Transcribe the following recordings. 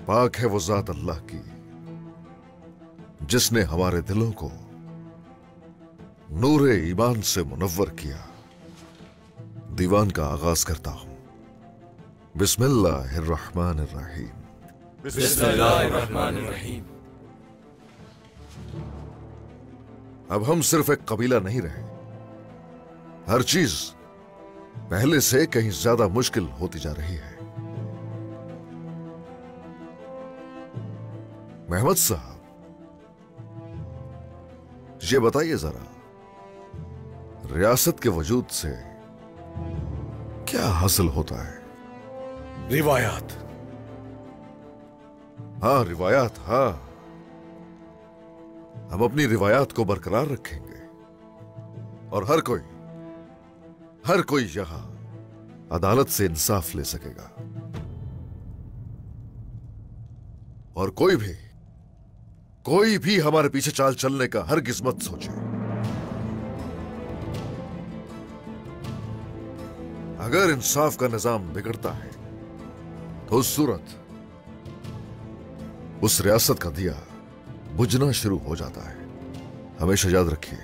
पाक है वो जात अल्लाह की जिसने हमारे दिलों को नूरे ईमान से मुनव्वर किया। दीवान का आगाज करता हूं। बिस्मिल्लाहिर्रहमानिर्रहीम। बिस्मिल्लाहिर्रहमानिर्रहीम। अब हम सिर्फ एक कबीला नहीं रहे। हर चीज पहले से कहीं ज्यादा मुश्किल होती जा रही है। महमद साहब, ये बताइए जरा, रियासत के वजूद से क्या हासिल होता है? रिवायात। हाँ, रिवायात। हाँ, हम अपनी रिवायात को बरकरार रखेंगे और हर कोई यहां अदालत से इंसाफ ले सकेगा और कोई भी हमारे पीछे चाल चलने का हरगिज़ मत सोचे। अगर इंसाफ का निजाम बिगड़ता है तो उस सूरत उस रियासत का दिया बुझना शुरू हो जाता है। हमेशा याद रखिए,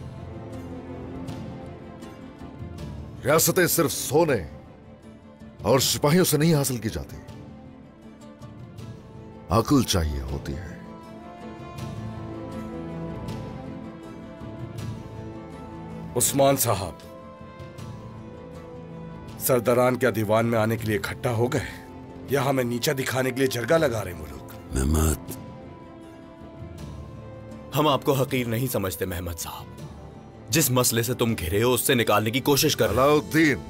रियासतें सिर्फ सोने और सिपाहियों से नहीं हासिल की जाती, अक्ल चाहिए होती है। उस्मान साहब, सरदारान क्या दीवान में आने के लिए इकट्ठा हो गए या हमें नीचा दिखाने के लिए जरगा लगा रहे मुल्क? मेहमद, हम आपको हकीर नहीं समझते मेहमद साहब। जिस मसले से तुम घिरे हो उससे निकालने की कोशिश कर। अलाउद्दीन,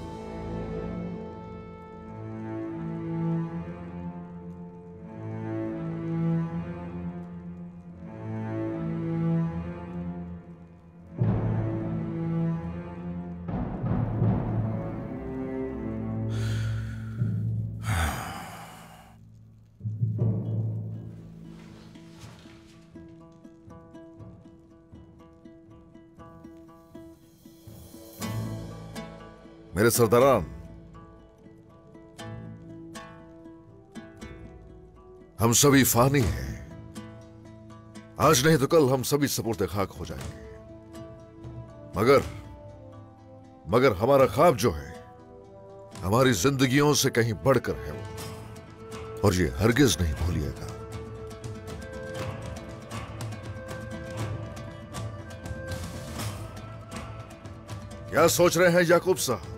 मेरे सरदारान, हम सभी फानी हैं। आज नहीं तो कल हम सभी सपुर्द खाक हो जाएंगे। मगर हमारा ख्वाब जो है हमारी जिंदगियों से कहीं बढ़कर है वो, और ये हरगिज नहीं भूलिएगा। क्या सोच रहे हैं याकूब साहब?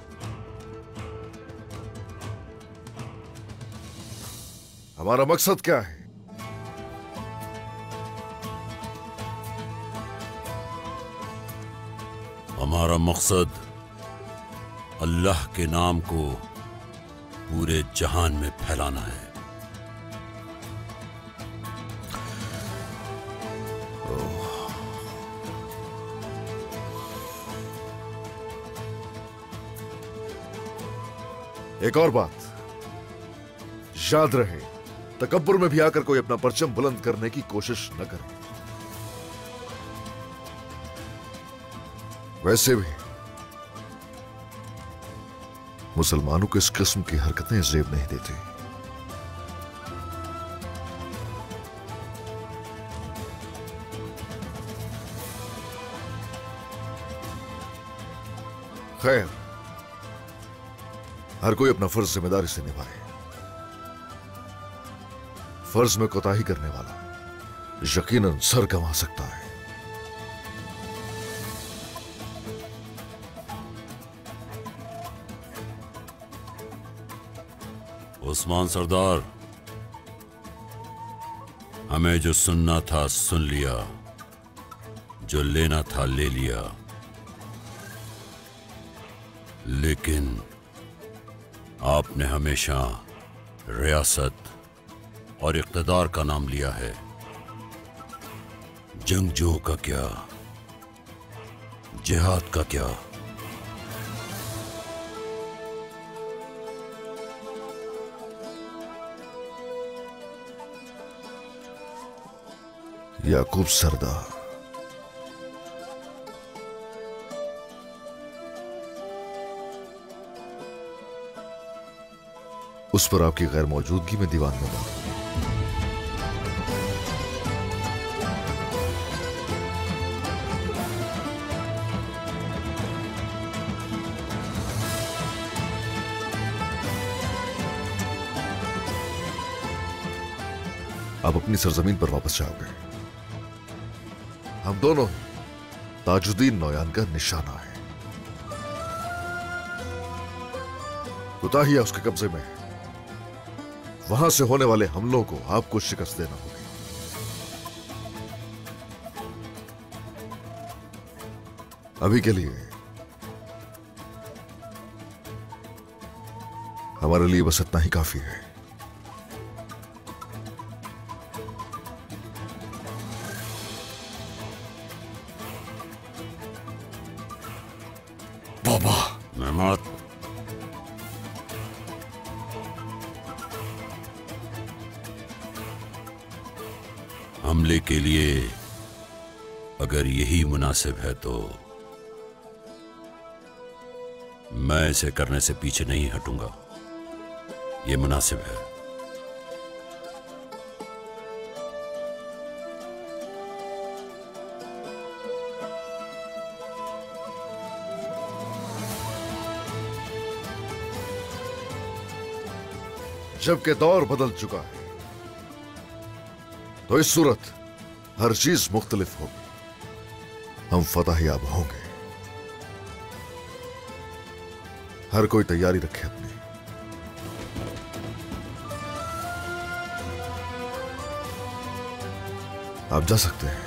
हमारा मकसद क्या है? हमारा मकसद अल्लाह के नाम को पूरे जहान में फैलाना है। एक और बात याद रहे, तकब्बुर में भी आकर कोई अपना परचम बुलंद करने की कोशिश न करे। वैसे भी मुसलमानों को इस किस्म की हरकतें जेब नहीं देती। खैर, हर कोई अपना फर्ज जिम्मेदारी से निभाए। फर्ज में कोताही करने वाला यकीनन सर गंवा सकता है। उस्मान सरदार, हमें जो सुनना था सुन लिया, जो लेना था ले लिया, लेकिन आपने हमेशा रियासत और इक़्तिदार का नाम लिया है। जंगजुओं का क्या, जिहाद का क्या? याकूब सरदार, उस पर आपकी गैर मौजूदगी में दीवान में बात हुई। आप अपनी सरजमीन पर वापस जाओगे। हम दोनों ही ताजुद्दीन नौयान का निशाना है। कुताहिया उसके कब्जे में है। वहां से होने वाले हमलों को आपको शिकस्त देना होगी। अभी के लिए हमारे लिए बस इतना ही काफी है। बाबा मेहमत, हमले के लिए अगर यही मुनासिब है तो मैं इसे करने से पीछे नहीं हटूंगा। ये मुनासिब है। जबकि दौर बदल चुका है तो इस सूरत हर चीज मुख्तलिफ होगी। हम फतहयाब होंगे। हर कोई तैयारी रखे अपनी। आप जा सकते हैं।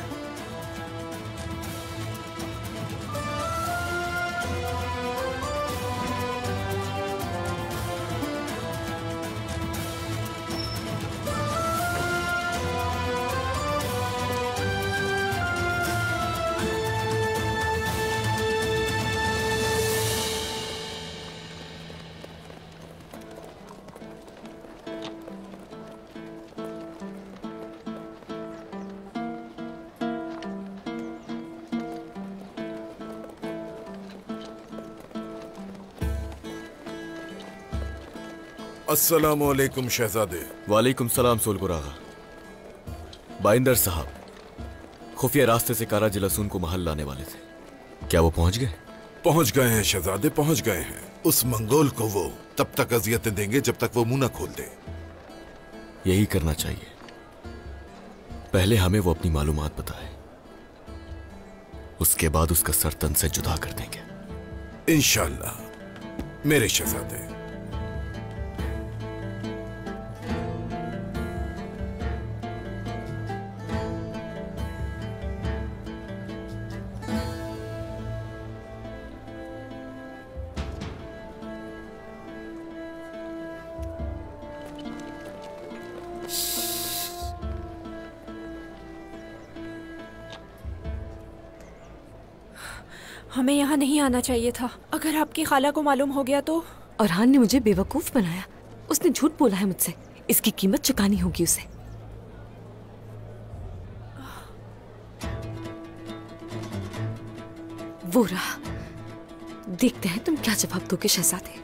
अस्सलामु अलैकुम शहजादे। वालेकुम सलाम सोलपुर आगा। बाइंदर साहब खुफिया रास्ते से कारा जिलासून को महल लाने वाले थे। क्या वो पहुंच गए? पहुंच गए हैं शहजादे, पहुंच गए हैं। उस मंगोल को वो तब तक अजियतें देंगे जब तक वो मुंह न खोल दे। यही करना चाहिए। पहले हमें वो अपनी मालूमात बताए, उसके बाद उसका सर तन से जुदा कर देंगे इंशाअल्लाह मेरे शहजादे। हमें यहाँ नहीं आना चाहिए था। अगर आपकी खाला को मालूम हो गया तो? अरहान ने मुझे बेवकूफ बनाया। उसने झूठ बोला है मुझसे। इसकी कीमत चुकानी होगी उसे। वो रहा। देखते हैं तुम क्या जवाब दोगे शहजादे।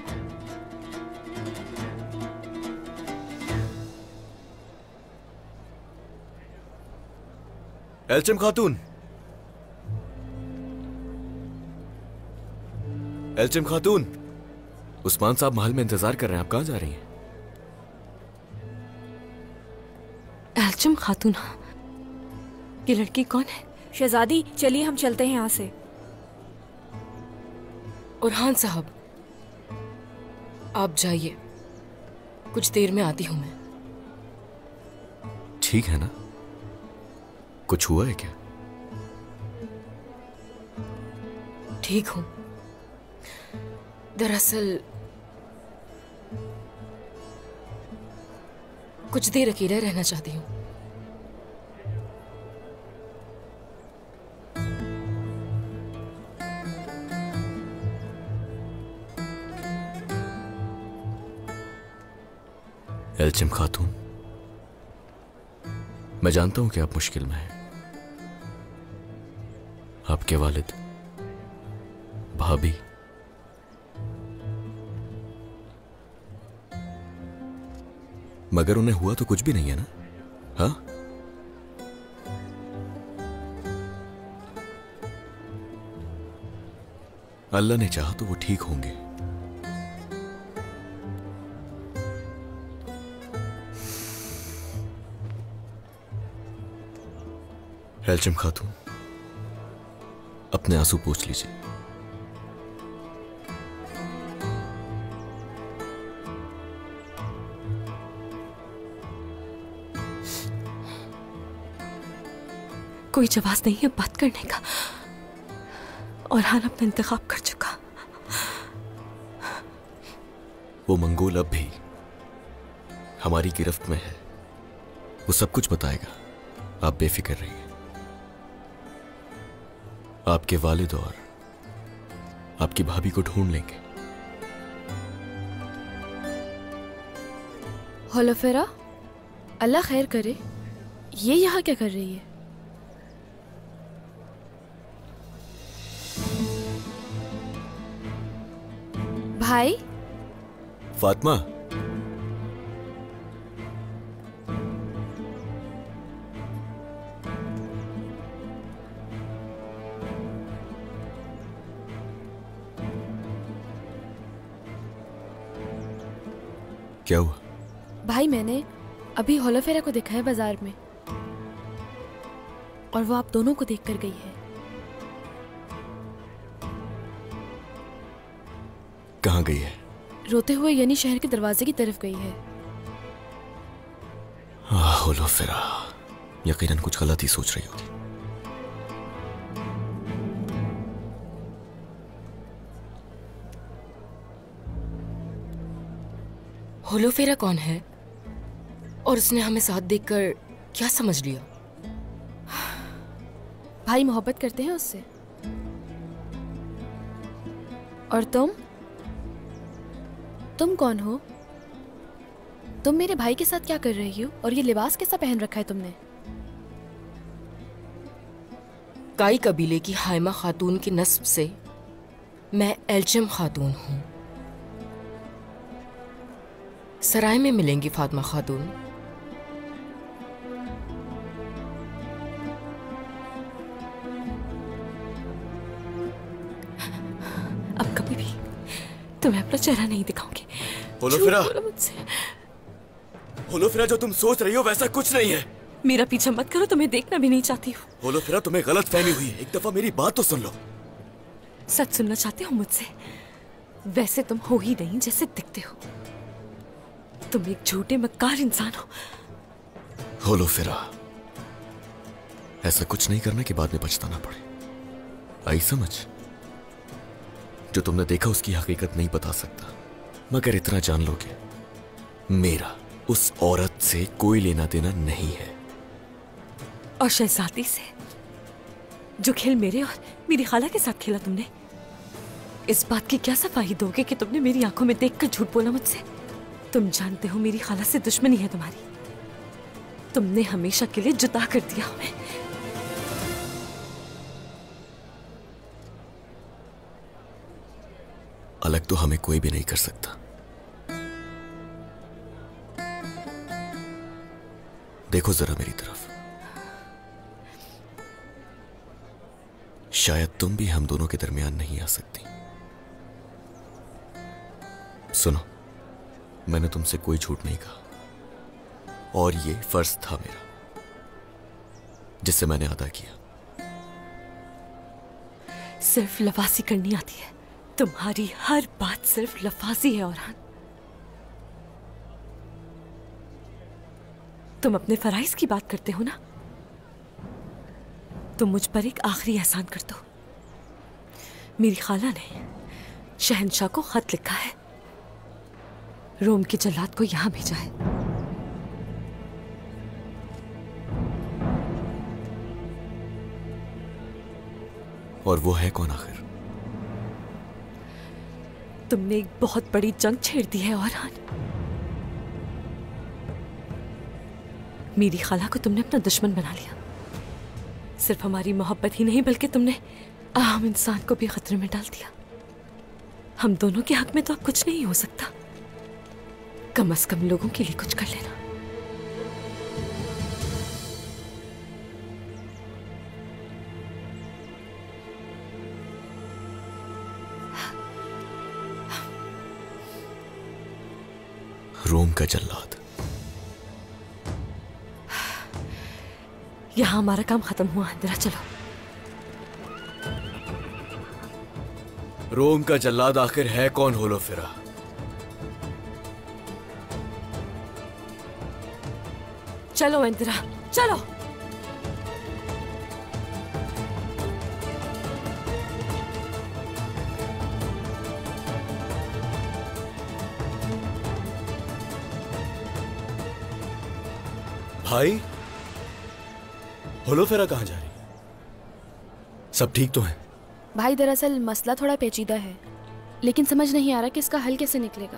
एल्चिम खातून, एल्चिम खातून, उस्मान साहब महल में इंतजार कर रहे हैं। आप कहां जा रही हैं? एल्चिम खातून, ये लड़की कौन है? शहजादी चलिए हम चलते हैं यहाँ से। उरहान साहब आप जाइए, कुछ देर में आती हूं मैं। ठीक है ना? कुछ हुआ है क्या? ठीक हूं। दरअसल कुछ देर अकेला रहना चाहती हूँ। एल्चिम खातून, मैं जानता हूं कि आप मुश्किल में हैं। आपके वालिद, भाभी, मगर उन्हें हुआ तो कुछ भी नहीं है ना? हाँ, अल्लाह ने चाहा तो वो ठीक होंगे। एल्चिम खातून, अपने आंसू पोंछ लीजिए। कोई जवाब नहीं है बात करने का, और हान अपना इंतखाब कर चुका। वो मंगोल अब भी हमारी गिरफ्त में है। वो सब कुछ बताएगा, आप बेफिक्र रहिए। आपके वालिद और आपकी भाभी को ढूंढ लेंगे। होलोफेरा, अल्लाह खैर करे। ये यहाँ क्या कर रही है? भाई फातिमा, क्या हुआ? भाई मैंने अभी होलोफेरा को देखा है बाजार में, और वो आप दोनों को देखकर गई है। कहाँ गई है? रोते हुए यानी शहर के दरवाजे की तरफ गई है। होलोफेरा यकीनन कुछ गलत ही सोच रही होगी। होलोफेरा कौन है और उसने हमें साथ देखकर क्या समझ लिया? भाई मोहब्बत करते हैं उससे। और तुम कौन हो? तुम मेरे भाई के साथ क्या कर रही हो? और ये लिबास कैसा पहन रखा है तुमने? काई कबीले की हाइमा खातून की नस्ब से मैं एल्चिम खातून हूं। सराय में मिलेंगी फातिमा खातून। अब कभी भी तुम्हें अपना चेहरा नहीं दिखाऊंगी। होलोफेरा, झूठ बोलो मुझसे। होलोफेरा, जो तुम सोच रही हो वैसा कुछ नहीं है। मेरा पीछा मत करो, तुम्हें देखना भी नहीं चाहती हूँ। होलोफेरा, तुम्हें गलत फहमी हुई है। एक दफा मेरी बात तो सुन लो। सच सुनना चाहते हो मुझसे? वैसे तुम हो ही नहीं जैसे दिखते हो। तुम एक झूठे मक्कार इंसान हो। होलोफेरा, ऐसा कुछ नहीं करना कि बाद में पछताना पड़े। आई समझ? जो तुमने देखा उसकी हकीकत नहीं बता सकता, मगर इतना जान लोगे, मेरा उस औरत से कोई लेना देना नहीं है। और शहजादी से? जो खेल मेरे और मेरी खाला के साथ खेला तुमने, इस बात की क्या सफाई दोगे कि तुमने मेरी आंखों में देखकर झूठ बोला मुझसे? तुम जानते हो मेरी खाला से दुश्मनी है तुम्हारी। तुमने हमेशा के लिए जुदा कर दिया हमें। अलग तो हमें कोई भी नहीं कर सकता। देखो जरा मेरी तरफ। शायद तुम भी हम दोनों के दरमियान नहीं आ सकती। सुनो, मैंने तुमसे कोई झूठ नहीं कहा, और ये फर्ज था मेरा जिसे मैंने अदा किया। सिर्फ लफाजी करनी आती है। तुम्हारी हर बात सिर्फ लफाजी है औरहान। तुम अपने फराइज की बात करते हो ना? तुम मुझ पर एक आखिरी एहसान कर दो। मेरी खाला ने शहंशाह को खत लिखा है, रोम के जल्लाद को यहां भेजा है। और वो है कौन आखिर? तुमने एक बहुत बड़ी जंग छेड़ दी है औरहान। मेरी खाला को तुमने अपना दुश्मन बना लिया। सिर्फ हमारी मोहब्बत ही नहीं बल्कि तुमने आम इंसान को भी खतरे में डाल दिया। हम दोनों के हक में तो अब कुछ नहीं हो सकता। कम से कम लोगों के लिए कुछ कर लेना। रोम का जल्लाद। यहाँ हमारा काम खत्म हुआ। इंदिरा चलो। रोम का जल्लाद आखिर है कौन होलोफेरा? चलो इंदिरा चलो। भाई, होलोफेरा कहाँ जा रही है? सब ठीक तो है? भाई दरअसल मसला थोड़ा पेचीदा है, लेकिन समझ नहीं आ रहा कि इसका हल कैसे निकलेगा।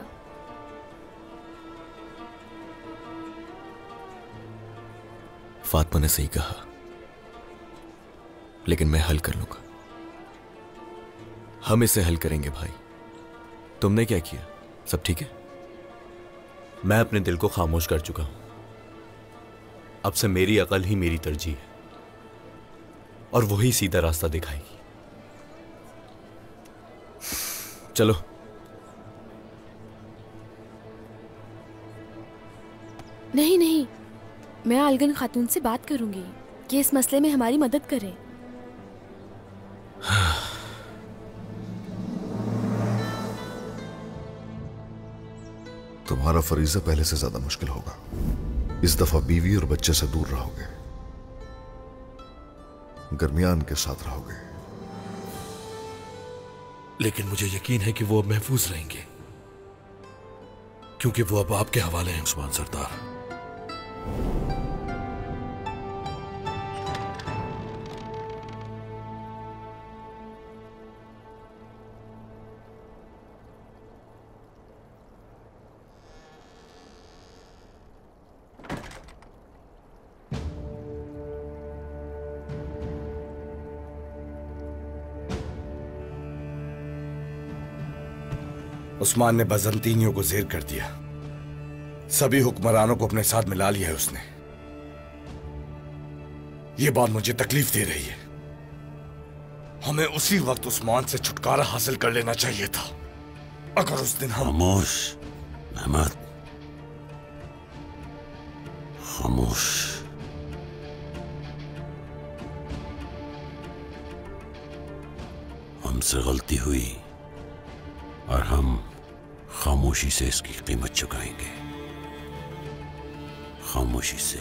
फातिमा ने सही कहा, लेकिन मैं हल कर लूंगा। हम इसे हल करेंगे भाई। तुमने क्या किया? सब ठीक है? मैं अपने दिल को खामोश कर चुका हूं। अब से मेरी अकल ही मेरी तरजीह है और वही सीधा रास्ता दिखाएगी। चलो। नहीं नहीं, मैं अलगन खातून से बात करूंगी कि इस मसले में हमारी मदद करें। तुम्हारा फरीजा पहले से ज्यादा मुश्किल होगा। इस दफा बीवी और बच्चे से दूर रहोगे, गर्मियान के साथ रहोगे। लेकिन मुझे यकीन है कि वो अब महफूज रहेंगे, क्योंकि वो अब आपके हवाले हैं उस्मान सरदार। उस्मान ने बजंतीनियों को जेर कर दिया। सभी हुक्मरानों को अपने साथ मिला लिया है उसने। ये बात मुझे तकलीफ दे रही है। हमें उसी वक्त उस्मान से छुटकारा हासिल कर लेना चाहिए था। अगर उस दिन हम खामोश अहमद, खामोश। हमसे गलती हुई और हम खामोशी से इसकी कीमत चुकाएंगे। खामोशी से।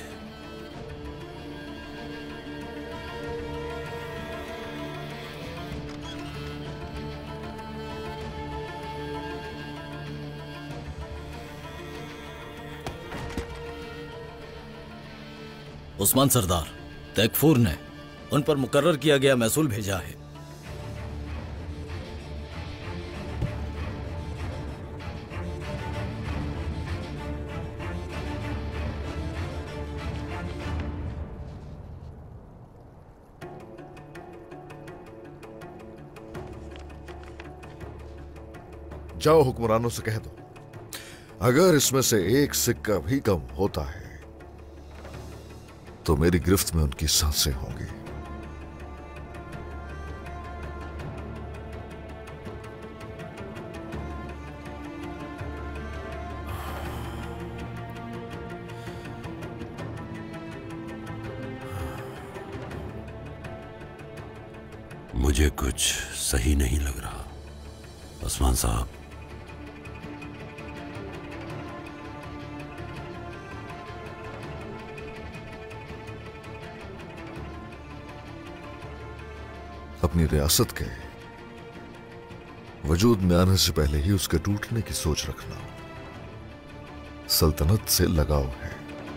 उस्मान सरदार, तैकफूर ने उन पर मुकर्रर किया गया महसूल भेजा है। जाओ हुक्मरानों से कह दो, अगर इसमें से एक सिक्का भी कम होता है तो मेरी गिरफ्त में उनकी सांसें होंगी। मुझे कुछ सही नहीं लग रहा उस्मान साहब। अपनी रियासत के वजूद में आने से पहले ही उसके टूटने की सोच रखना सल्तनत से लगाव है।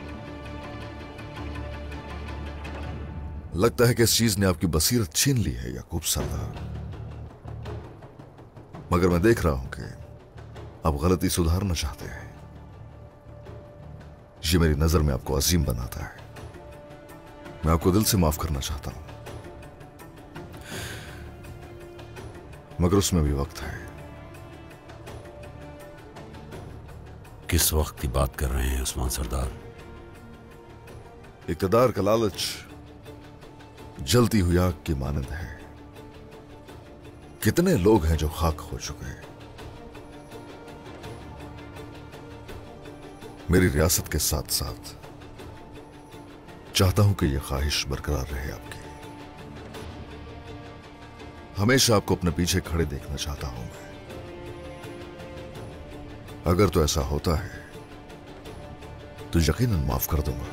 लगता है कि इस चीज ने आपकी बसीरत छीन ली है याकूब सरदार, मगर मैं देख रहा हूं कि आप गलती सुधारना चाहते हैं। ये मेरी नजर में आपको अजीम बनाता है। मैं आपको दिल से माफ करना चाहता हूं, मगर उसमें भी वक्त है। किस वक्त की बात कर रहे हैं उस्मान सरदार? इक़्तिदार का लालच जलती हुई आग की मानंद है। कितने लोग हैं जो खाक हो चुके हैं। मेरी रियासत के साथ साथ चाहता हूं कि यह ख्वाहिश बरकरार रहे आपकी। हमेशा आपको अपने पीछे खड़े देखना चाहता हूं मैं। अगर तो ऐसा होता है तो यकीनन माफ कर दूंगा।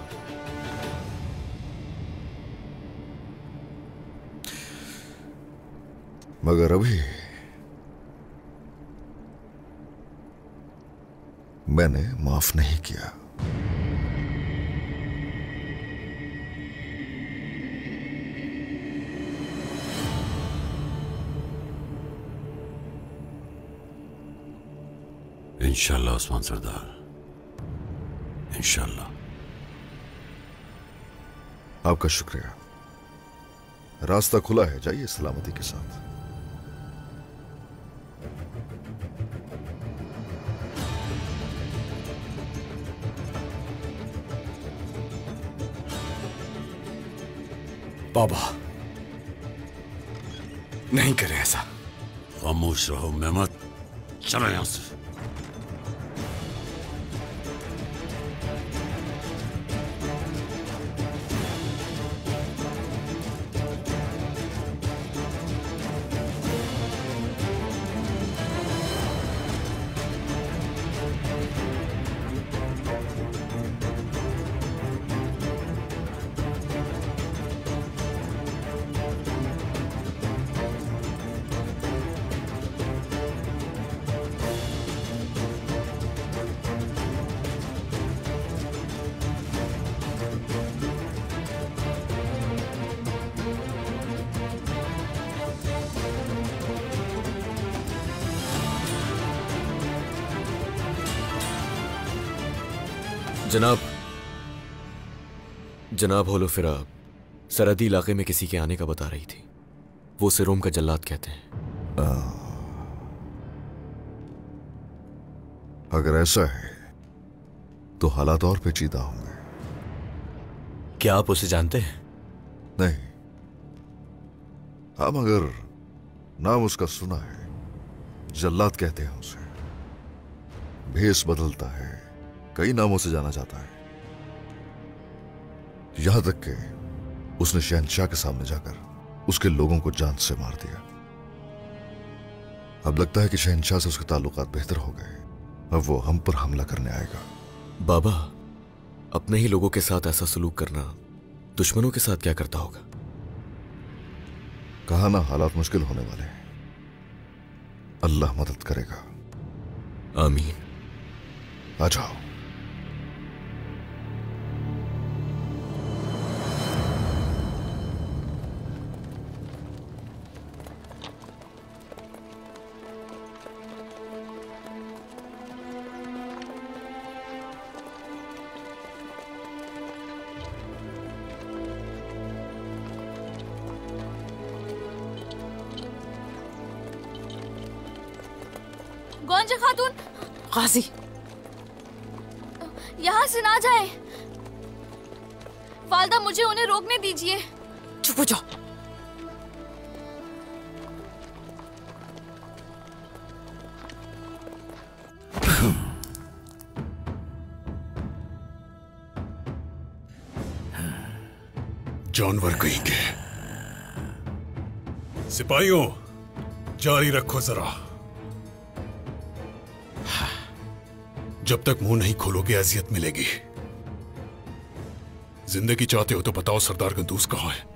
मगर अभी मैंने माफ नहीं किया। इंशाल्लाह उस्मान सरदार, इंशाल्लाह। आपका शुक्रिया। रास्ता खुला है, जाइए सलामती के साथ। बाबा, नहीं करें ऐसा। खामोश रहो मेमत, चलो यहां से। जनाब होलोफिरा सरहदी इलाके में किसी के आने का बता रही थी। वो उसे रोम का जल्लाद कहते हैं। अगर ऐसा है तो हालात और पेचीदा होंगे। क्या आप उसे जानते हैं? नहीं, हाँ, मगर नाम उसका सुना है। जल्लाद कहते हैं उसे। भेष बदलता है, कई नामों से जाना जाता है। यहां तक कि उसने शहंशाह के सामने जाकर उसके लोगों को जान से मार दिया। अब लगता है कि शहंशाह से उसके ताल्लुकात बेहतर हो गए। अब वो हम पर हमला करने आएगा। बाबा, अपने ही लोगों के साथ ऐसा सलूक करना दुश्मनों के साथ क्या करता होगा? कहा ना, हालात मुश्किल होने वाले हैं। अल्लाह मदद करेगा। आमीन। आ जाओ। गौंजा खातून, गाजी, यहाँ से ना जाए। वालदा, मुझे उन्हें रोकने दीजिए। चुप हो जाओ। जानवर कहीं के। सिपाहियों, जारी रखो जरा। जब तक मुंह नहीं खोलोगे अजियत मिलेगी। जिंदगी चाहते हो तो बताओ सरदार गंदूस कहाँ है?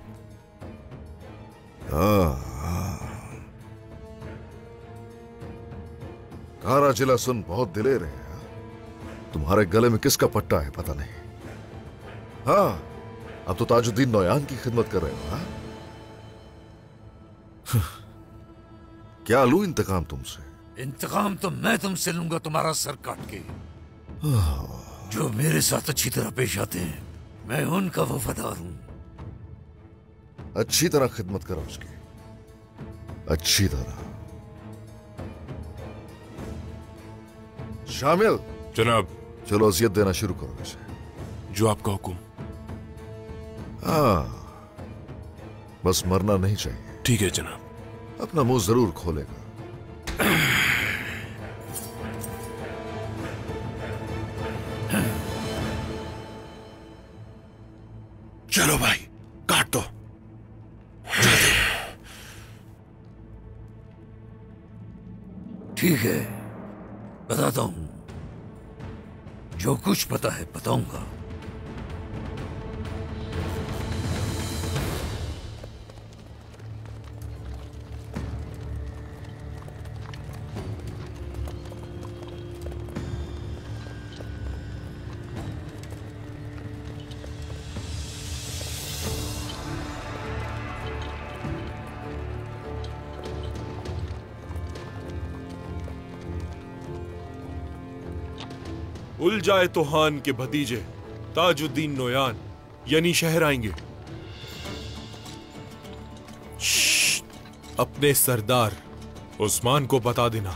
कारा जिला सुन बहुत दिलेर है। तुम्हारे गले में किसका पट्टा है पता नहीं। हाँ, अब तो ताजुद्दीन नौयान की खिदमत कर रहे हो। हाँ? क्या लूं इंतकाम तुमसे? इंतकाम तो मैं तुमसे लूंगा, तुम्हारा सर काट के। जो मेरे साथ अच्छी तरह पेश आते हैं, मैं उनका वफादार हूं। अच्छी तरह खिदमत करो उसकी, अच्छी तरह। शामिल। जनाब। चलो अजियत देना शुरू करो इसे। जो आपका हुक्म। हाँ, बस मरना नहीं चाहिए। ठीक है जनाब। अपना मुंह जरूर खोलेगा। ठीक है, बताता हूं। जो कुछ पता है बताऊंगा। उल जाए तो हान के भतीजे ताजुद्दीन नोयान यानी शहर आएंगे। अपने सरदार उस्मान को बता देना।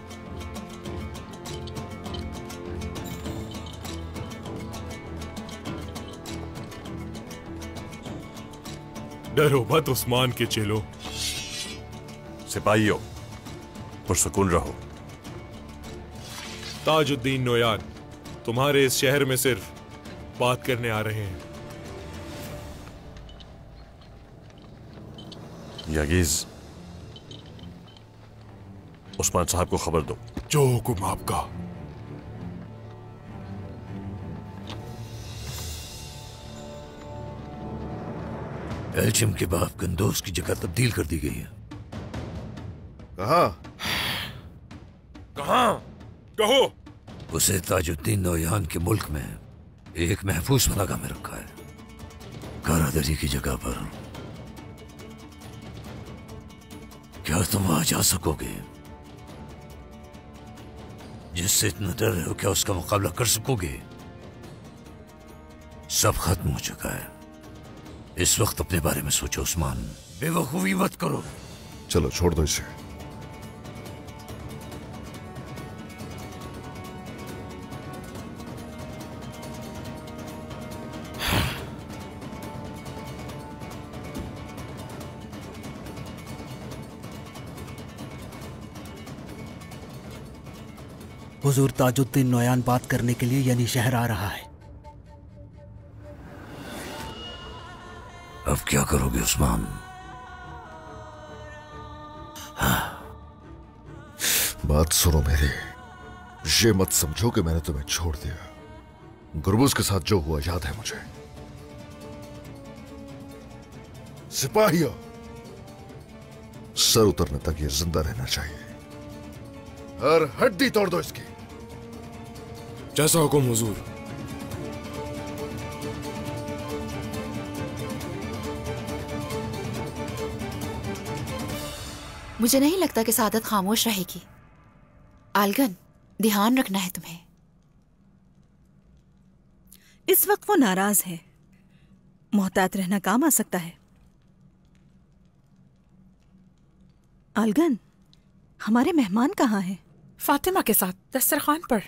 डरो मत उस्मान के चेलो। सिपाहियों, पुरसुकून रहो। ताजुद्दीन नोयान तुम्हारे इस शहर में सिर्फ बात करने आ रहे हैं। यागीज, उस्मान साहब को खबर दो। जो हुक्म आपका। एल्चिम के बाप गंदोज की जगह तब्दील कर दी गई है। कहाँ? कहो। उसे ताजुद्दीन नौयान के मुल्क में एक महफूज पनाहगाह में रखा है, कारादरी की जगह पर। क्या तुम वहां जा सकोगे? जिससे इतना डर रहे हो, क्या उसका मुकाबला कर सकोगे? सब खत्म हो चुका है। इस वक्त अपने बारे में सोचो उस्मान, बेवकूफी मत करो। चलो छोड़ दो इसे। हुजूर ताजुद्दीन नोयान बात करने के लिए यानी शहर आ रहा है। अब क्या करोगे उस्मान? बात सुनो मेरी, ये मत समझो कि मैंने तुम्हें छोड़ दिया। गुरबूज के साथ जो हुआ याद है मुझे। सिपाहियों, सर उतरने तक ये जिंदा रहना चाहिए। हर हड्डी तोड़ दो इसकी। जैसा हुक्म हुजूर। मुझे नहीं लगता कि सादत खामोश रहेगी। आलगन, ध्यान रखना है तुम्हें। इस वक्त वो नाराज है, मोहतात रहना काम आ सकता है। आलगन, हमारे मेहमान कहाँ हैं? फातिमा के साथ दस्तरखान पर।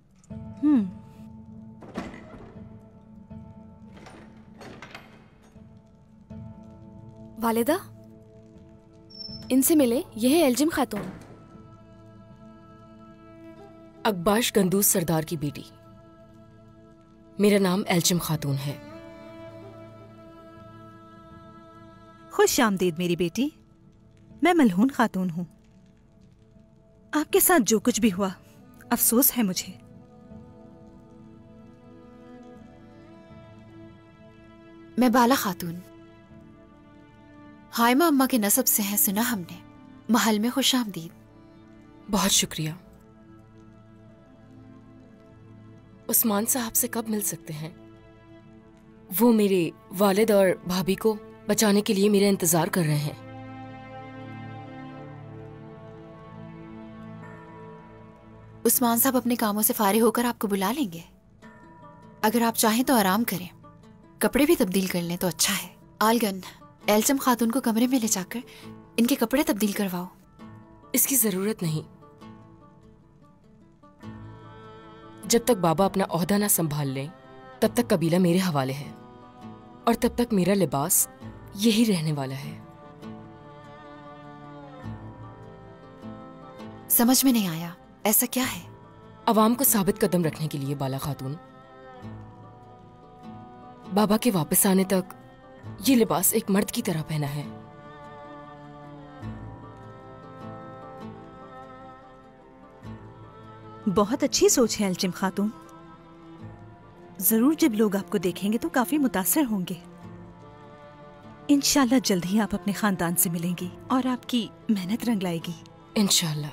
वालिदा, इनसे मिले। यह है एल्जिम खातून, अकबाश गंदूज सरदार की बेटी। मेरा नाम एल्जिम खातून है। खुश आमदीद मेरी बेटी। मैं मलहून खातून हूँ। आपके साथ जो कुछ भी हुआ, अफसोस है मुझे। मैं बाला खातून, हाइमा अम्मा के नसब से है, सुना हमने। महल में खुश आमदीद। बहुत शुक्रिया। उस्मान साहब से कब मिल सकते हैं? वो मेरे वालिद और भाभी को बचाने के लिए मेरा इंतजार कर रहे हैं। उस्मान साहब अपने कामों से फारिग होकर आपको बुला लेंगे। अगर आप चाहें तो आराम करें, कपड़े भी तब्दील कर लें तो अच्छा है। आलगन, एल्चम खातून को कमरे में ले जाकर इनके कपड़े तब्दील करवाओ। इसकी जरूरत नहीं। जब तक बाबा अपना ओहदा ना संभाल लें, तब तक कबीला मेरे हवाले है और तब तक मेरा लिबास यही रहने वाला है। समझ में नहीं आया, ऐसा क्या है? अवाम को साबित कदम रखने के लिए बाला खातून। बाबा के वापस आने तक ये लिबास एक मर्द की तरह पहना है। बहुत अच्छी सोच है एल्चिम खातून। जरूर जब लोग आपको देखेंगे तो काफी मुतासर होंगे। इंशाल्लाह जल्द ही आप अपने खानदान से मिलेंगी और आपकी मेहनत रंग लाएगी। इंशाल्लाह।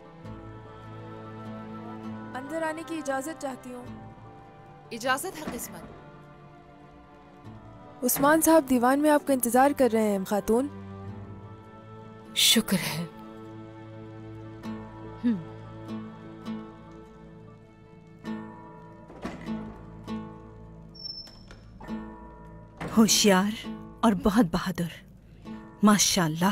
अंदर आने की इजाजत चाहती हूँ। इजाजत है किस्मत। उस्मान साहब दीवान में आपका इंतजार कर रहे हैं खातून। शुक्र है। होशियार और बहुत बहादुर, माशाल्लाह।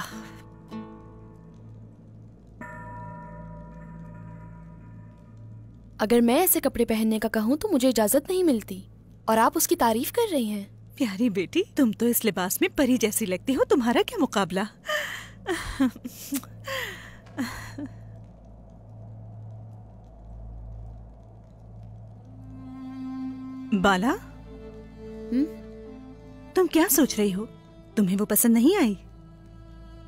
अगर मैं ऐसे कपड़े पहनने का कहूँ तो मुझे इजाजत नहीं मिलती, और आप उसकी तारीफ कर रही हैं। प्यारी बेटी, तुम तो इस लिबास में परी जैसी लगती हो, तुम्हारा क्या मुकाबला। बाला, तुम क्या सोच रही हो? तुम्हें वो पसंद नहीं आई?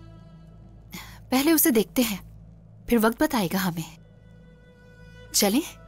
पहले उसे देखते हैं, फिर वक्त बताएगा हमें। चलें?